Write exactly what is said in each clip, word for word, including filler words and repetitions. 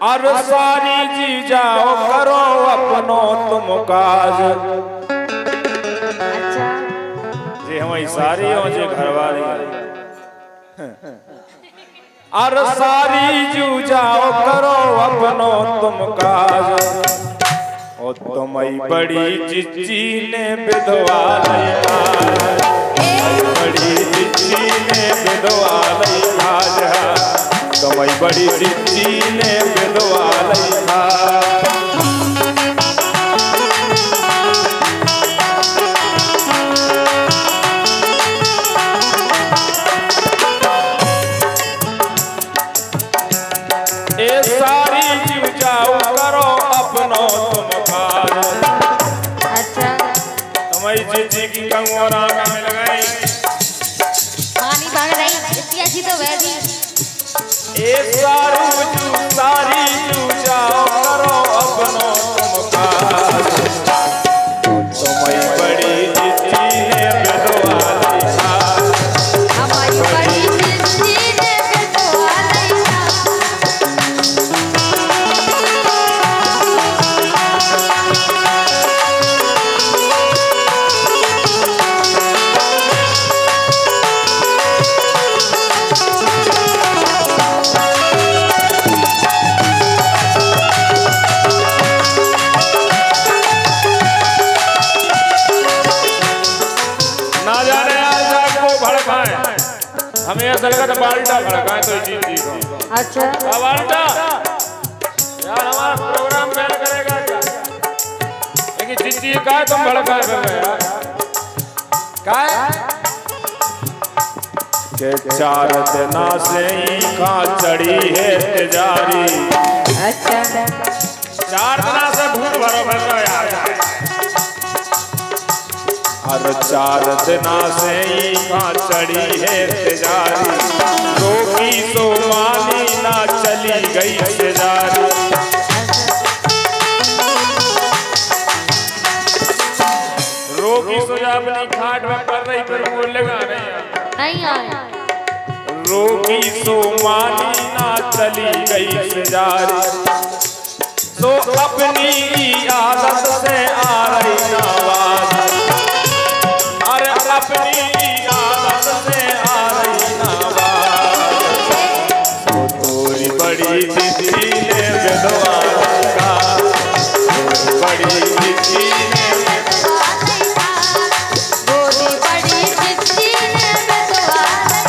और सारी जी जाओ करो अपनो तुम काज। अच्छा जी हमारी सारी हो जे घरवाली और सारी जू जाओ करो अपनो तुम काज। ओ तुम्हारी बड़ी चिच्ची ने विधवा लई बड़ी चिच्ची ने विधवा लई आज। तुम्हारी बड़ी चिच्ची ने विधवा लई ए सारी जीव जाओ करो अपनो तुम काज। अच्छा तुम्हारी चिच्ची की कंगोरा में लगाई पानी भाग रही इतनी अच्छी तो वैसी। ए सारू जू सारी जू जाओ करो अपनो तुम काज। तुम्हारी बड़ी चिच्ची ने विधवा लई आज। हमारी बड़ी चिच्ची ने विधवा लई आज। हमें ऐसा लगा था बाल्टा भड़काए तो जीत जी को। अच्छा बाल्टा यार हमारा प्रोग्राम फेल करेगा क्या? लेकिन जिद्दी का तुम भड़काए कर रहे यार का के चार दिना से ही का चढ़ी है तिजारी। अच्छा चार दिना से भूत भरो भर रहा यार और चार दिना से ही का चढ़ी है तिजारी। रोकी सो मानी ना चली गई तिजारी। रोकी सो अपनी खाट में पड़ रही पर वो लगा नहीं आया। रोकी सो मानी ना चली गई तिजारी। तो अपनी आदत से आ रही नावाज। अपनी आदत से आ रही नावाज। तोरी बड़ी चिट्ठी ने विधवा का बड़ी चिट्ठी ने गोरी बड़ी चिट्ठी ने विधवा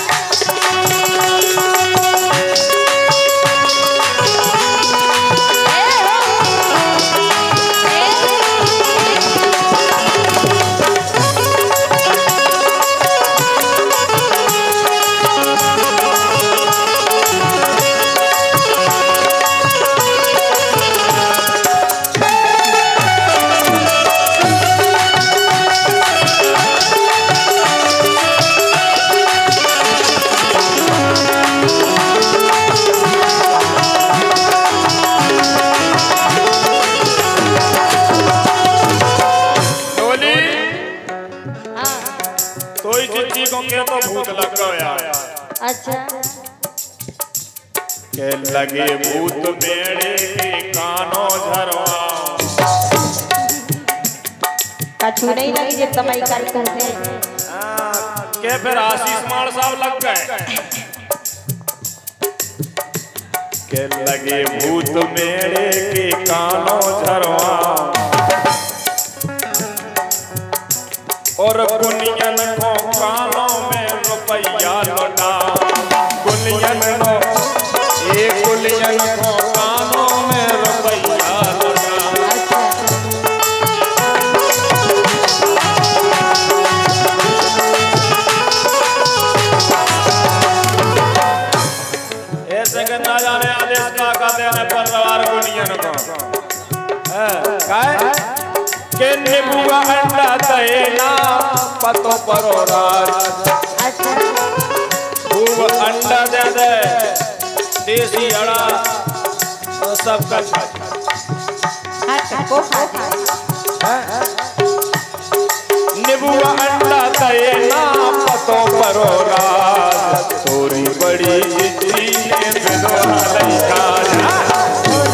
तो भूत लग रहा यार। अच्छा के लगे भूत मेरे के कानों झरवा। कछु नहीं लगी जब तुम्हारी कर करते के फिर आशीष मार साहब लग गए। के लगे भूत मेरे के कानों झरवा और कुनियन को कानों में रुपया लौटा। कुनियन को एक कुनियन को कानों में रुपया लौटा। ऐसे के ना जाने आदेश का का देने पर सवार कुनियन को है काय के नींबुआ अंडा देना पतो परो राज। खूब अंडा दे दे देसी अड़ा तो सब का नींबुआ अंडा देना पतो परो राज। तोरी बड़ी चिट्ठी ने विधवा लई आज।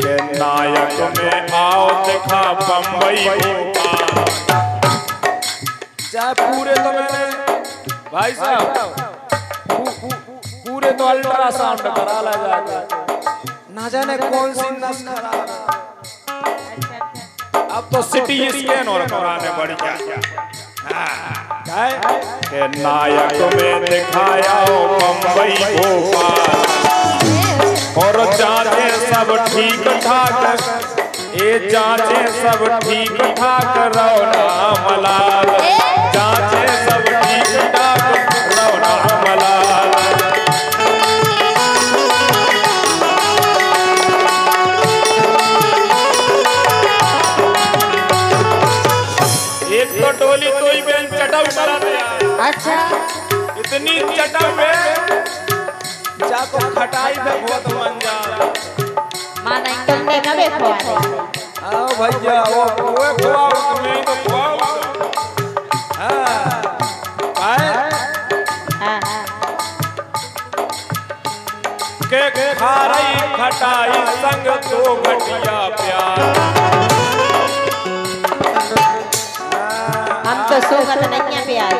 के नायक में आओ दिखा बम्बई भोपाल। चाहे पूरे तो मैंने भाई साहब पूरे तो अल्ट्रासाउंड करा ला जाएगा, ना जाने कौन सी नस खराब है। अब तो सिटी स्कैन और कराने पड़ गया। के नायक में दिखाया बम्बई भोपाल और जांचे सब ठीक ठाक, ये जांचे सब ठीक ठाक रौना मलाल, जांचे सब ठीक ठाक रौना मलाल। एक तो टोली तो ही बेन चटव करा दिया। अच्छा इतनी चटव में जाको खटाई पे बहुत मंजा माना तुमने कबे खुआ आओ भैया वो वो खुआओ तुम्हें तो खुआओ। हां आए हां के खारई खटाई संग दो घटिया प्यार। हम तो सोगत नहीं है प्यार।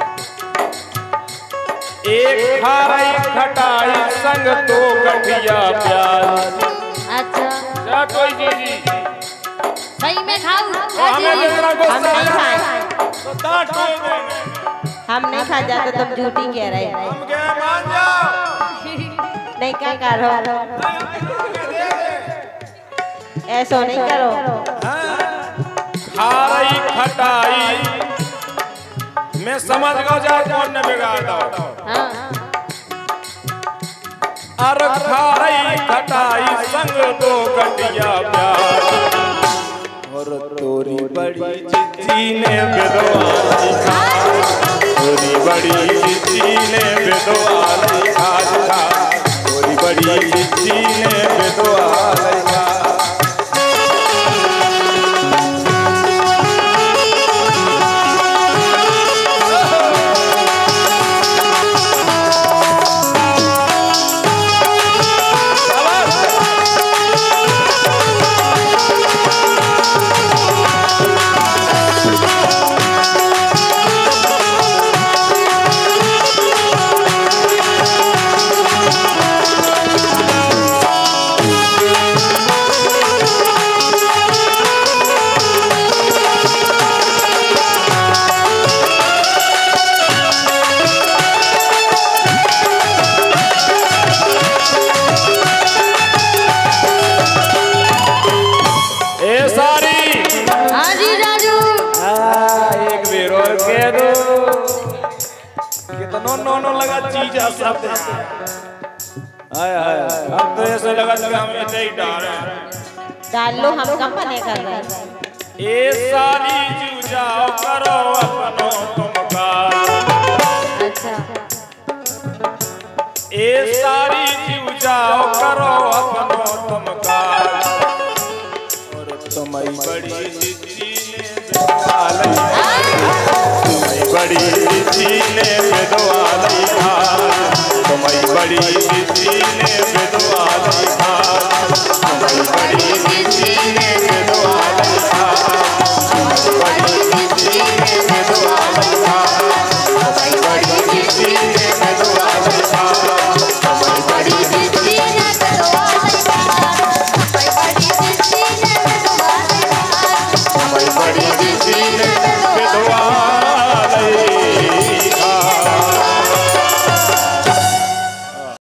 एक खारई खटाई संग दो घटिया प्यार। अच्छा क्या कोई जी सही में खाऊं? हमें कितना गुस्सा नहीं खाए तो डांट दो। हम नहीं खा जाते तुम झूठी कह रहे हो। हम क्या मान जाओ नहीं क्या करो ऐसा नहीं करो। खारई खटाई मैं समझ गया जा कौन ने बिगाड़ दो। हाँ अर खारई खटाई संग दो घटिया प्यार और तोरी बड़ी चिट्ठी ने विधवा लिखा, तोरी बड़ी चिट्ठी ने विधवा लिखा, तोरी बड़ी चिट्ठी ने विधवा लिखा। सब हाय हाय अब तो ऐसे लगा कि हम ऐसे ही डाल रहे हैं। डाल लो हम कम बने कर रहे हैं। ये सारी जूझाओ करो अपनों तुम का। अच्छा ये सारी जूझाओ करो अपनों तुम का और तुम्हारी बड़ी जिद्दी ने बिदवा लिखा, तुम्हारी बड़ी जिद्दी ने बिदवा लिखा, तुम्हारी बड़ी